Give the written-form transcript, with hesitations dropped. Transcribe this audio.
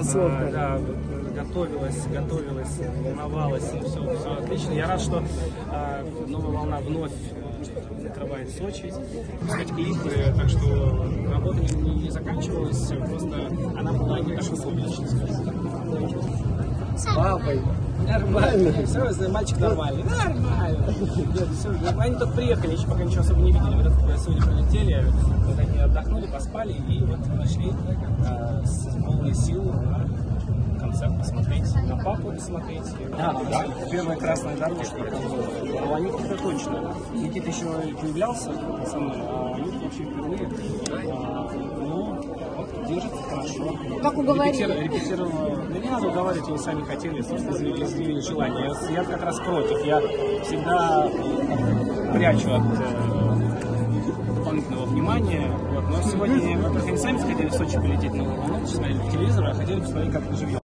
подготовка. Да, готовилась, волновалась, и все отлично. Я рад, что новая волна вновь закрывает Сочи, пускать клипы, так что работа не заканчивалась, просто она была не наша публичная. С папой. Нормально. Все, мальчик нормальный. Нормально. Все, они только приехали, еще пока ничего особо не видели. Вот сегодня прилетели, вот они отдохнули, поспали, и вот пришли с полной силы на концерт посмотреть, на папу посмотреть. Да, первая красная дорожка. У Анюты точно. Никита еще не являлся со мной, а Анюта вообще впервые. Ну, вот, держится хорошо. Как уговорили? Репетировала. Да не надо уговаривать, они сами хотели, собственно, изъявили желание. Я как раз против. Я всегда прячу от дополнительного внимания. Вот. Но сегодня, во-первых, они сами хотели в Сочи полететь, но смотрели по телевизору, а хотели посмотреть, как мы живем.